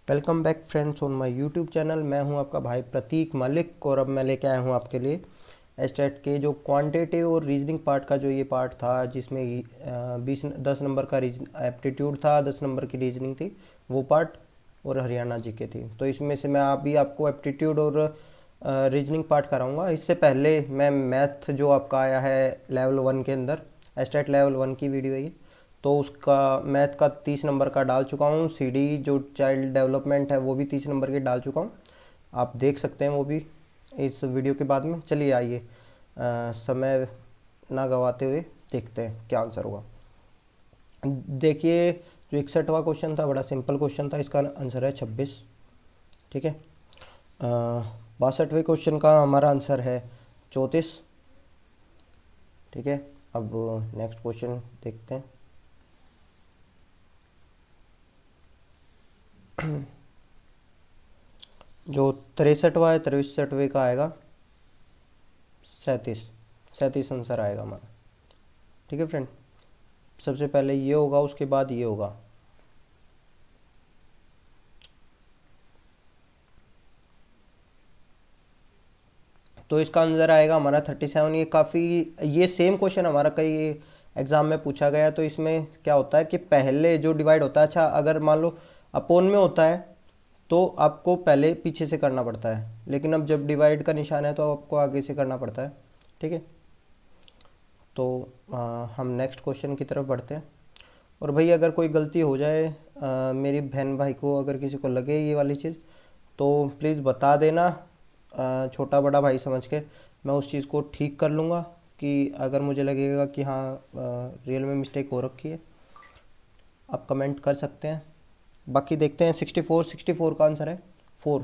Welcome back friends on my YouTube channel. मैं हूं आपका भाई प्रतीक मलिक और अब मैं लेके आया हूं आपके लिए एस्टेट के जो क्वांटिटेटिव और रीजनिंग पार्ट का जो ये पार्ट था, जिसमें 10 नंबर का एप्टीट्यूड था, 10 नंबर की रीजनिंग थी वो पार्ट, और हरियाणा जीके थी। तो इसमें से मैं अभी आपको एप्टीट्यूड और रीजनिंग पार्ट कराऊंगा। इससे पहले मैं मैथ जो आपका आया है लेवल 1 के अंदर, एस्टेट लेवल 1 की वीडियो है ये, तो उसका मैथ का 30 नंबर का डाल चुका हूँ। सीडी जो चाइल्ड डेवलपमेंट है वो भी 30 नंबर की डाल चुका हूँ, आप देख सकते हैं वो भी इस वीडियो के बाद में। चलिए आइए समय ना गवाते हुए देखते हैं क्या आंसर होगा। देखिए, जो 61वां क्वेश्चन था बड़ा सिंपल क्वेश्चन था, इसका आंसर है 26। ठीक है। 62वें क्वेश्चन का हमारा आंसर है 34। ठीक है। अब नेक्स्ट क्वेश्चन देखते हैं। जो 63वां है 63वें का आएगा 37। 37 आंसर आएगा हमारा। ठीक है फ्रेंड, सबसे पहले ये होगा, उसके बाद ये होगा। तो इसका आंसर आएगा हमारा 37। ये सेम क्वेश्चन हमारा कई एग्जाम में पूछा गया। तो इसमें क्या होता है कि पहले जो डिवाइड होता है, अच्छा अगर मान लो अपोन में होता है तो आपको पहले पीछे से करना पड़ता है, लेकिन अब जब डिवाइड का निशान है तो आपको आगे से करना पड़ता है। ठीक है। तो हम नेक्स्ट क्वेश्चन की तरफ बढ़ते हैं। और भाई अगर कोई गलती हो जाए, मेरी बहन भाई को अगर किसी को लगे ये वाली चीज़, तो प्लीज़ बता देना, छोटा बड़ा भाई समझ के मैं उस चीज़ को ठीक कर लूँगा। कि अगर मुझे लगेगा कि हाँ रियल में मिस्टेक हो रखी है, आप कमेंट कर सकते हैं। बाकी देखते हैं। 64 का आंसर है 4,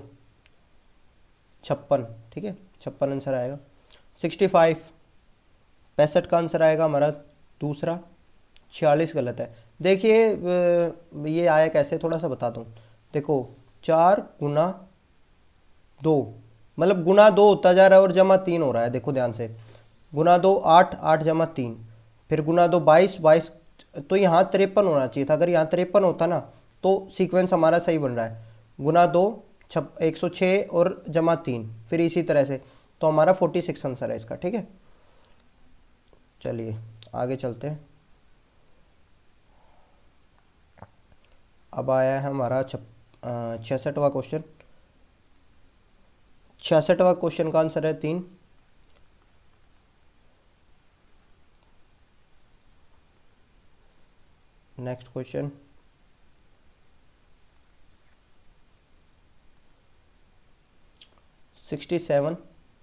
56। ठीक है, 56 आंसर आएगा। 65, 65 का आंसर आएगा हमारा दूसरा। 46 गलत है। देखिए ये आया कैसे, थोड़ा सा बता दूँ। देखो 4 गुना 2, मतलब गुना 2 होता जा रहा है और जमा 3 हो रहा है। देखो ध्यान से, गुना 2 8, 8 जमा 3, फिर गुना 2 22, 22। तो यहाँ 53 होना चाहिए था। अगर यहाँ 53 होता ना तो सीक्वेंस हमारा सही बन रहा है। गुना 2 106 और जमा 3, फिर इसी तरह से। तो हमारा 46 आंसर है इसका। ठीक है, चलिए आगे चलते हैं। अब आया है हमारा 66वां क्वेश्चन। 66वां क्वेश्चन का आंसर है 3। Next question. 67,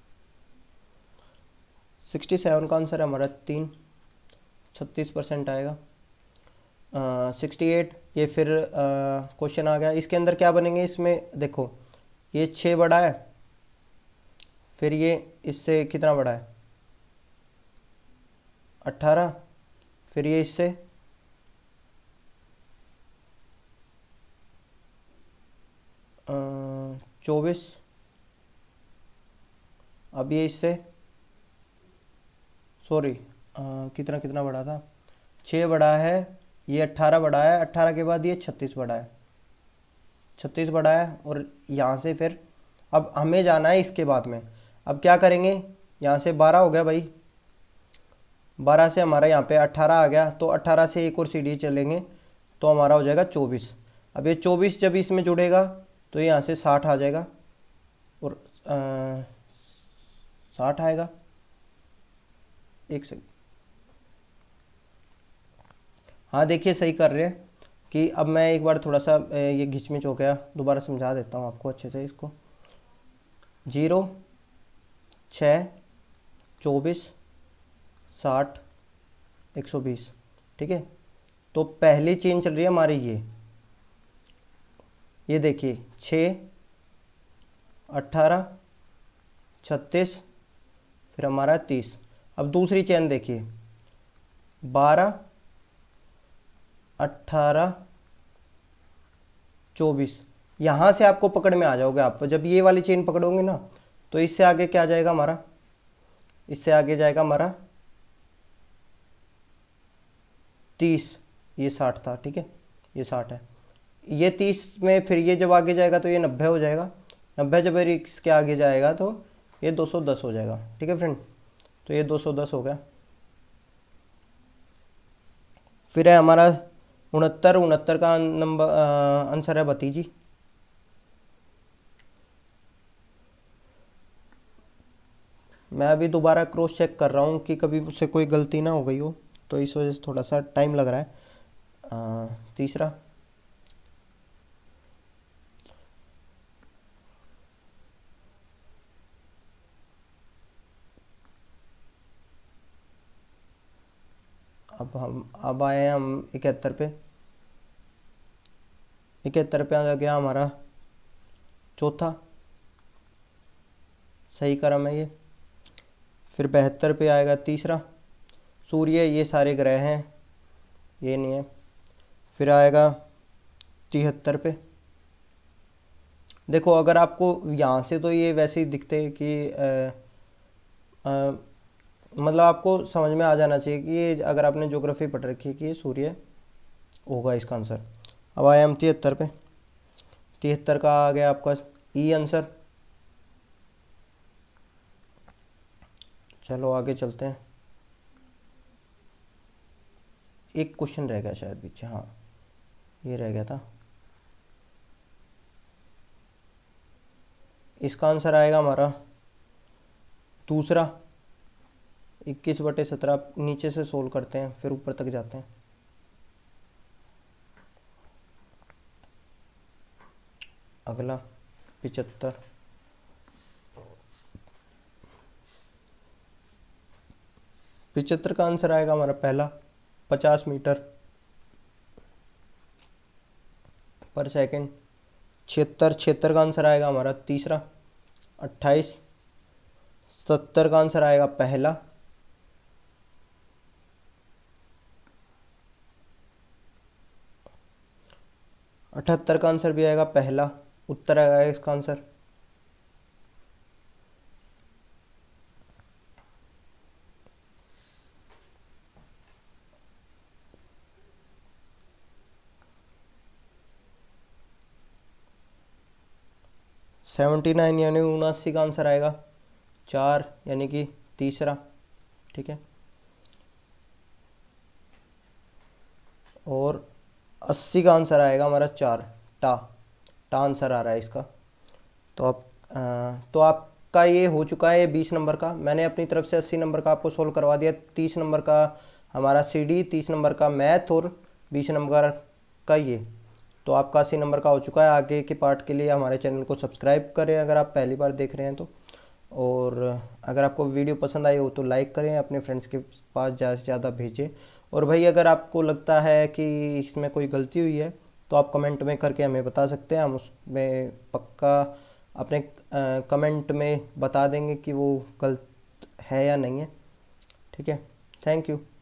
67 का आंसर है हमारा 3, 36% आएगा। 68, ये फिर क्वेश्चन आ गया। इसके अंदर क्या बनेंगे, इसमें देखो ये 6 बड़ा है, फिर ये इससे कितना बड़ा है 18, फिर ये इससे 24, अब ये इससे सॉरी कितना कितना बड़ा था, 6 बड़ा है, ये 18 बड़ा है, 18 के बाद ये 36 बड़ा है, 36 बड़ा है। और यहाँ से फिर अब हमें जाना है इसके बाद में। अब क्या करेंगे, यहाँ से 12 हो गया भाई, 12 से हमारा यहाँ पे 18 आ गया, तो 18 से एक और सीढ़ी चलेंगे तो हमारा हो जाएगा 24। अब ये 24 जब इसमें जुड़ेगा तो यहाँ से 60 आ जाएगा, और 60 आएगा। एक सेकंड, हाँ देखिए सही कर रहे हैं। कि अब मैं एक बार थोड़ा सा ये घिचमिच हो गया, दोबारा समझा देता हूँ आपको अच्छे से इसको। 0, 6, 24, 60, 120। ठीक है, तो पहली चेन चल रही है हमारी ये देखिए 6, 18, 36, फिर हमारा 30। अब दूसरी चेन देखिए 12, 18, 24। यहाँ से आपको पकड़ में आ जाओगे। आप जब ये वाली चेन पकड़ोगे ना तो इससे आगे क्या जाएगा हमारा, इससे आगे जाएगा हमारा 30, ये 60 था। ठीक है, ये 60 है। ये 30 में फिर ये जब आगे जाएगा तो ये 90 हो जाएगा, 90 जब इसके आगे जाएगा तो ये 210 हो जाएगा। ठीक है फ्रेंड, तो ये 210 हो गया। फिर है हमारा 69, 69 का नंबर आंसर है भतीजी। मैं अभी दोबारा क्रॉस चेक कर रहा हूँ कि कभी मुझसे कोई गलती ना हो गई हो, तो इस वजह से थोड़ा सा टाइम लग रहा है। तीसरा, अब आए हैं हम 71 पे। 71 पे आ गया हमारा चौथा, सही क्रम है ये। फिर 72 पे आएगा तीसरा, सूर्य, ये सारे ग्रह हैं, ये नहीं है। फिर आएगा 73 पे। देखो अगर आपको यहाँ से तो ये वैसे ही दिखते हैं कि मतलब आपको समझ में आ जाना चाहिए कि ये, अगर आपने ज्योग्राफी पढ़ रखी है, कि ये सूर्य होगा इसका आंसर। अब आए हम 73 पे। 73 का आ गया आपका ई आंसर। चलो आगे चलते हैं। एक क्वेश्चन रह गया शायद पीछे, हाँ ये रह गया था। इसका आंसर आएगा हमारा दूसरा, 21/17। नीचे से सोल्व करते हैं फिर ऊपर तक जाते हैं। अगला 75। 75 का आंसर आएगा हमारा पहला, 50 मीटर पर सेकंड। 76, 76 का आंसर आएगा हमारा तीसरा, 28। 70 का आंसर आएगा पहला, 78 का आंसर भी आएगा पहला, उत्तर आएगा इसका आंसर। सेवेंटी नाइन यानी 79 का आंसर आएगा 4, यानी कि तीसरा। ठीक है, और 80 का आंसर आएगा हमारा 4, टा टा आंसर आ रहा है इसका। तो आपका ये हो चुका है 20 नंबर का। मैंने अपनी तरफ से 80 नंबर का आपको सोल्व करवा दिया। 30 नंबर का हमारा सीडी, 30 नंबर का मैथ और 20 नंबर का ये। तो आपका 80 नंबर का हो चुका है। आगे के पार्ट के लिए हमारे चैनल को सब्सक्राइब करें अगर आप पहली बार देख रहे हैं तो, और अगर आपको वीडियो पसंद आई हो तो लाइक करें, अपने फ्रेंड्स के पास ज़्यादा से ज़्यादा भेजें। और भाई अगर आपको लगता है कि इसमें कोई गलती हुई है तो आप कमेंट में करके हमें बता सकते हैं, हम उसमें पक्का अपने कमेंट में बता देंगे कि वो गलत है या नहीं है। ठीक है, थैंक यू।